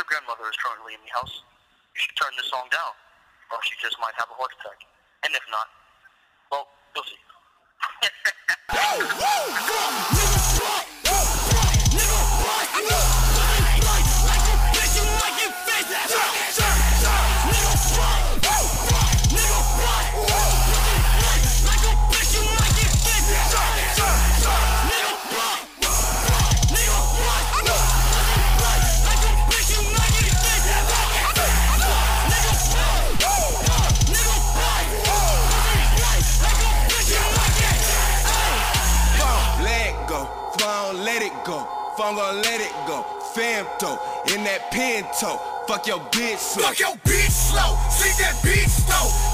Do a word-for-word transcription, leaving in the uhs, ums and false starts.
your grandmother is currently in the house, you should turn this song down, or she just might have a heart attack. And if not, well, you'll see. Let it go, phone gon' let it go. Femto, in that Pinto, fuck your bitch slow. Fuck your bitch slow, sleep that bitch slow.